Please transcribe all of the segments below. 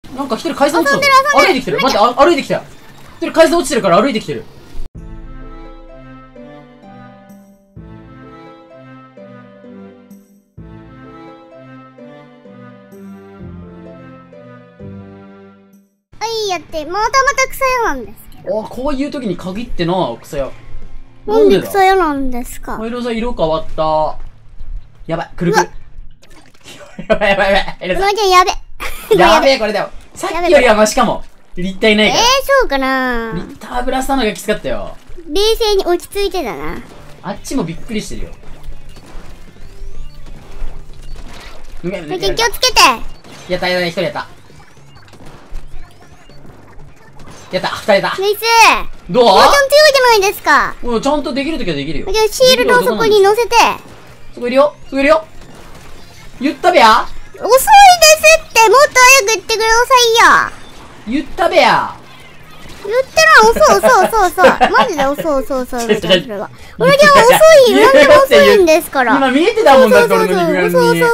なんか一人階段落ちてる。歩いてきてる。待って、歩いてきたよ。一人階段落ちてるから歩いてきてる。 やって、また草屋なんですけど。 こういう時に限ってな、草屋。 なんで草屋なんですか？ 色変わった。やばい、くるくる。やばい。 うまちゃんやべ。 やべえ、これだよ。さっきよりはマシかも。立体ないから。 そうかな。 立体油したのがきつかったよ。 冷静に落ち着いてたな。 あっちもびっくりしてるよ。 気をつけて。 やった、一人やった。やった、二人だ。 ナイス。 どう？ おばちゃん強いじゃないですか。 ちゃんとできるときはできるよ。 じゃあシールドをそこに乗せて。 そこいるよ。言ったべや。 遅いですって。もっと早く言ってくださいよ。 言ったべや。 言ってない。遅い。マジで遅い。それは。俺じゃ遅い。なんでも遅いんですから。 今見えてたもんだって俺の肉眼に。 遅い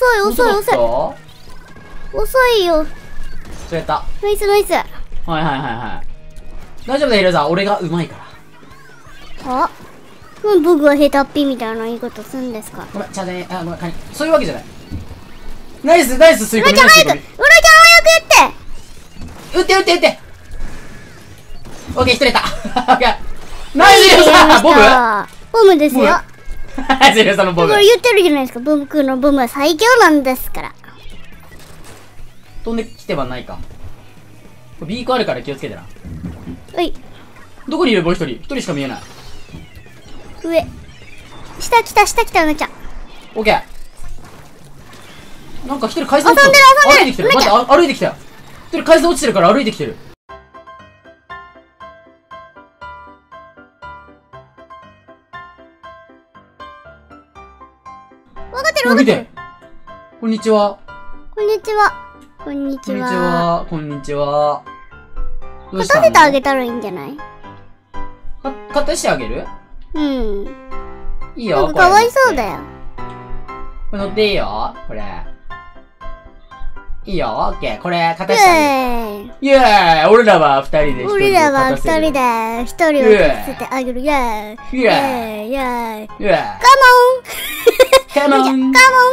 よ。 そうやった。 ナイス。 はい。大丈夫だ、ヒロさん。俺がうまいから。 僕はヘタッピみたいな言い方するんですか？ ごめん、ごめん、そういうわけじゃない。ナイス、吸い込み。 うらちゃん早くやって。 撃って。オッケー、一人やった。オッケー。ナイス、ヒロさん。ボムですよ。 ヒロさんのボム。 これ言ってるじゃないですか。僕のボムは最強なんですから。 飛んできてはないか。ビーコあるから気をつけてな。どこにいる？もう一人しか見えない。 上。下来た、うなちゃん。 オッケー。なんか一人階段落ちてる。歩いてきてる。待って、歩いてきたよ。一人階段落ちてるから歩いてきてる。 分かってる。 こんにちは。 勝たせてあげたらいいんじゃない？ 勝たしてあげる？いいよ。 かわいそうだよ。 これ乗っていいよ。これ。いいよ。オッケー。これ、勝たしてあげる。イエーイ！俺らは二人で一人で勝たせる。 一人を勝たせてあげる。イエーイ！カモン！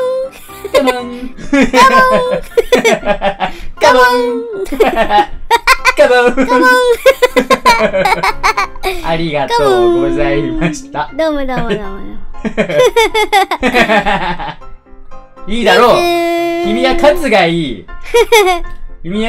ありがとうございました。 どうも。 いいだろう。君は勝つがいい。イエーイ。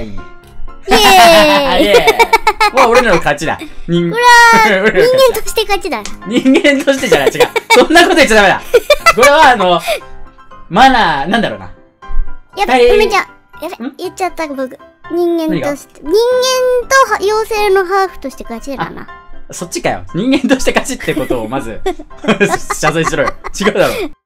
もう俺らの勝ちだ。 人間として勝ちだ。 人間としてじゃない、違う。そんなこと言っちゃダメだ。これはマナー、なんだろうな。 やべ、梅ちゃん。言っちゃった僕。人間として。人間と妖精のハーフとして勝ちだな。 そっちかよ。人間として勝ちってことをまず謝罪しろよ。違うだろ。